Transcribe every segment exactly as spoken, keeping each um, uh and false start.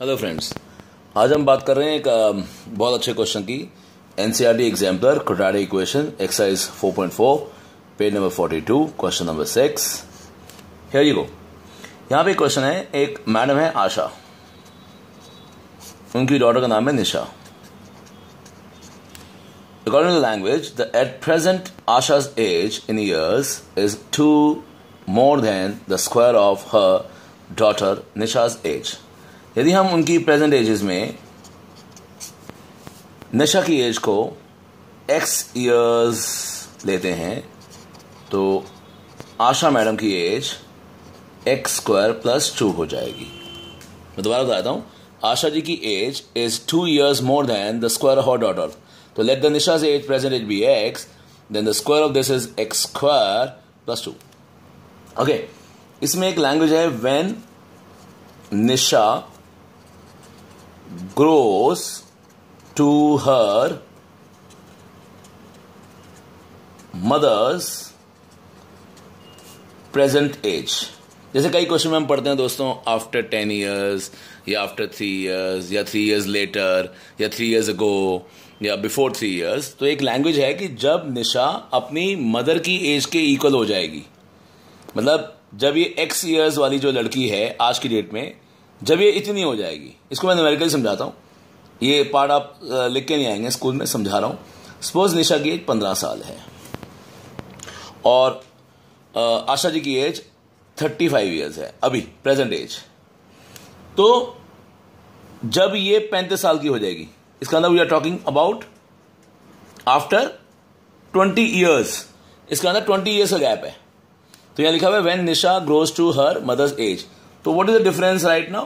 Hello friends, आज हम बात कर रहे हैं एक आ, बहुत अच्छे क्वेश्चन की। NCERT exemplar quadratic equation exercise four point four, page number forty two, question number six. Here you go. यहाँ पे क्वेश्चन है, एक मैडम है आशा, उनकी डॉटर का नाम है निशा। According to the language, the at present Asha's age in years is two more than the square of her daughter Nisha's age. यदि हम उनकी प्रेजेंट एजेस में निशा की एज को x इयर्स लेते हैं तो आशा मैडम की age x square plus two हो जाएगी। मैं दोबारा बताता हूं, आशा जी की age is two years more than the square of her daughter. तो let the Nisha's age present age be x, then the square of this is x square plus two. Okay, इसमें एक लैंग्वेज है when Nisha grows to her mother's present age. जैसे कई question में हम पढ़ते हैं दोस्तों, आफ्टर टेन ईयर्स या आफ्टर थ्री ईयर्स या थ्री ईयर्स लेटर या थ्री ईयर्स अगो या बिफोर थ्री इयर्स। तो एक लैंग्वेज है कि जब निशा अपनी मदर की एज के इक्वल हो जाएगी, मतलब जब ये एक्स इयर्स वाली जो लड़की है आज की डेट में, जब ये इतनी हो जाएगी। इसको मैं न्यूमेरिकली समझाता हूँ, ये पार्ट आप लिख के नहीं आएंगे, स्कूल में समझा रहा हूँ। सपोज निशा की एज पंद्रह साल है और आशा जी की एज थर्टी फाइव ईयर्स है अभी प्रेजेंट एज। तो जब ये पैंतीस साल की हो जाएगी, इसका अंदर we are talking about after twenty years. इसका अंदर ट्वेंटी ईयर्स का गैप है। तो यहां लिखा हुआ है when Nisha grows to her mother's age. तो what is the difference right now?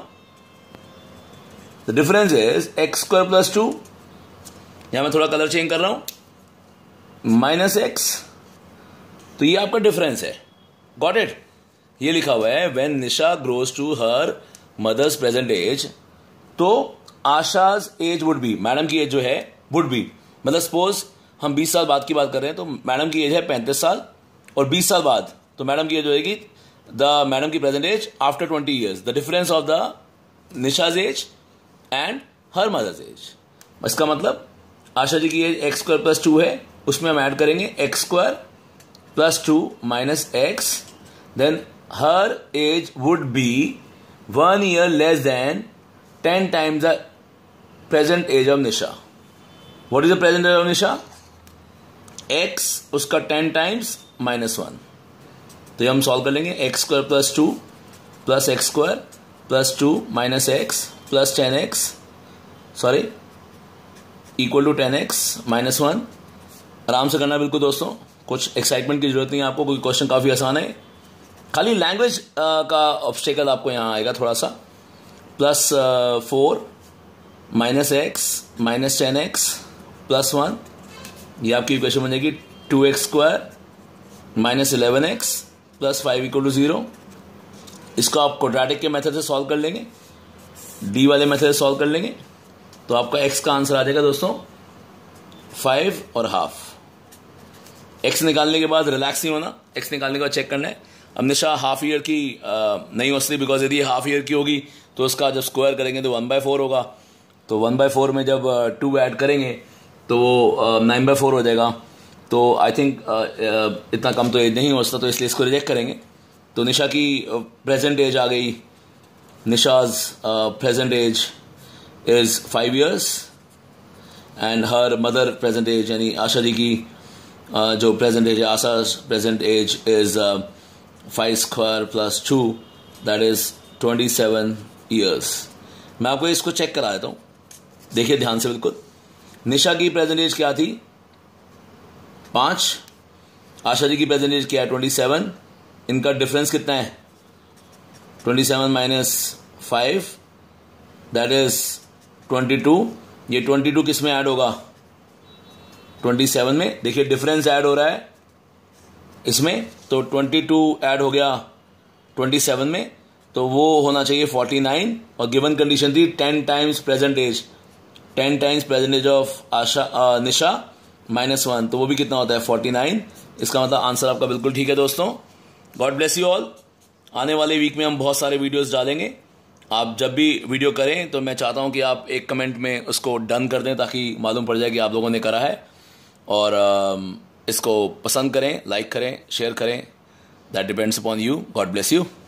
The difference is X square plus two. यहां मैं थोड़ा कलर चेंज कर रहा हूं, माइनस एक्स। तो ये आपका डिफरेंस है। Got it? ये लिखा हुआ है when Nisha grows to her mother's present age, तो Asha's age would be, madam की एज जो है वुड बी, मतलब सपोज हम बीस साल बाद की बात कर रहे हैं तो मैडम की एज है पैंतीस साल और बीस साल बाद तो मैडम की एज होएगी द मैडम की present age after twenty years, the difference of the Nisha's age and her mother's age. इसका मतलब आशा जी की age X square plus two है, उसमें हम ऐड करेंगे X square plus two minus X, then her age would be one year less than ten times the present age of Nisha. What is the present age of Nisha? X उसका ten times minus one. तो ये हम solve कर लेंगे, X square plus two plus X square plus two minus X plus ten X sorry equal to ten X minus one. आराम से करना बिल्कुल दोस्तों, कुछ एक्साइटमेंट की जरूरत नहीं है आपको, कोई क्वेश्चन काफी आसान है। खाली लैंग्वेज का ऑब्स्टेकल आपको यहां आएगा थोड़ा सा। Plus four minus X minus ten X plus one, ये आपकी इक्वेशन बन जाएगी two X square minus eleven X plus five equal to zero. इसको आप क्वाड्रेटिक के मेथड से सॉल्व कर लेंगे, डी वाले मेथड से सॉल्व कर लेंगे, तो आपका एक्स का आंसर आ जाएगा दोस्तों फाइव और हाफ। एक्स निकालने के बाद रिलैक्स नहीं होना, एक्स निकालने के बाद चेक करना है। अब निशा हाफ ईयर की आ, नहीं हो सकती, बिकॉज यदि हाफ ईयर की होगी तो उसका जब स्क्वायर करेंगे तो वन बाय फोर होगा। तो वन बाय फोर में जब टू ऐड करेंगे तो वो नाइन बाय फोर हो जाएगा। तो आई थिंक इतना कम तो एज नहीं हो सकता, तो इसलिए इसको रिजेक्ट करेंगे। तो निशा की प्रेजेंट एज आ गई, Nisha's present age is five years and her mother present age यानी आशा जी की uh, जो प्रेजेंट एज है, Asha's present age is five square plus two, that is twenty seven years. मैं आपको इसको चेक करा देता हूं, देखिए ध्यान से बिल्कुल। निशा की प्रेजेंट एज क्या थी? पांच। आशा जी की प्रेजेंट एज क्या है? Twenty seven. इनका डिफरेंस कितना है? Twenty seven minus five, that is twenty two. ये ट्वेंटी टू किस में ऐड होगा? ट्वेंटी सेवन में। देखिए डिफरेंस ऐड हो रहा है इसमें, तो ट्वेंटी टू ऐड हो गया ट्वेंटी सेवन में, तो वो होना चाहिए फोर्टी नाइन। और गिवन कंडीशन थी ten times present age, ten times present age of Asha Nisha minus one, तो वो भी कितना होता है? Forty nine. इसका मतलब आंसर आपका बिल्कुल ठीक है दोस्तों। God bless you all. आने वाले वीक में हम बहुत सारे वीडियोस डालेंगे आप जब भी वीडियो करें तो मैं चाहता हूं कि आप एक कमेंट में उसको डन कर दें ताकि मालूम पड़ जाए कि आप लोगों ने करा है। और इसको पसंद करें, लाइक करें, शेयर करें, that depends upon you. God bless you.